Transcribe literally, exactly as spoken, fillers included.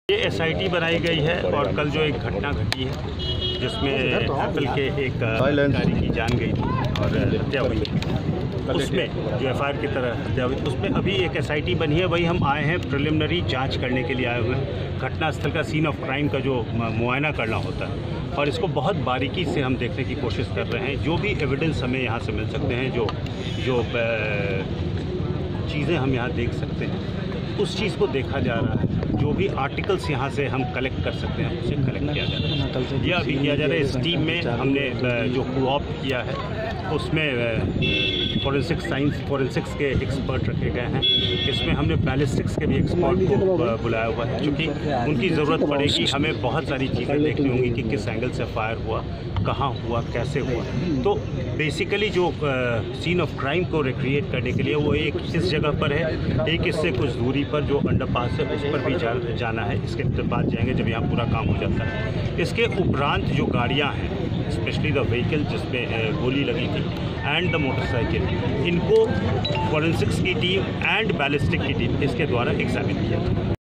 ये S I T बनाई गई है और कल जो एक घटना घटी है जिसमें एप्पल के एक अधिकारी की जान गई थी और हत्या हुई, उसमें जो एफ आई आर की तरह हत्या हुई, उसमें अभी एक एस आई टी बनी है। वही हम आए हैं प्रिलिमिनरी जांच करने के लिए आए हुए हैं। घटनास्थल का सीन ऑफ क्राइम का जो मुआयना करना होता है और इसको बहुत बारीकी से हम देखने की कोशिश कर रहे हैं। जो भी एविडेंस हमें यहाँ से मिल सकते हैं, जो जो चीज़ें हम यहाँ देख सकते हैं, उस चीज़ को देखा जा रहा है। जो भी आर्टिकल्स यहाँ से हम कलेक्ट कर सकते हैं उसे कलेक्ट किया जा रहा है। यह अभी किया जा रहा है। इस टीम में हमने जो कोऑप्ट किया है उसमें फॉरेंसिक साइंस फॉरेंसिक्स के एक्सपर्ट रखे गए हैं। इसमें हमने बैलिस्टिक्स के भी एक्सपर्ट को बुलाया हुआ है, क्योंकि उनकी ज़रूरत पड़ेगी। हमें बहुत सारी चीज़ें देखनी होंगी कि किस एंगल से फायर हुआ, कहाँ हुआ, कैसे हुआ। तो बेसिकली जो सीन ऑफ क्राइम को रिक्रिएट करने के लिए वो एक इस जगह पर है, एक इससे कुछ दूरी पर जो अंडरपास है उस पर भी जा, जाना है। इसके बाद जाएंगे जब यहाँ पूरा काम हो जाता है। इसके उपरांत जो गाड़ियाँ हैं, स्पेशली द व्हीकल जिसमें गोली लगी थी एंड द मोटरसाइकिल, इनको फॉरेंसिक्स की टीम एंड बैलिस्टिक की टीम इसके द्वारा एग्जामिन किया था।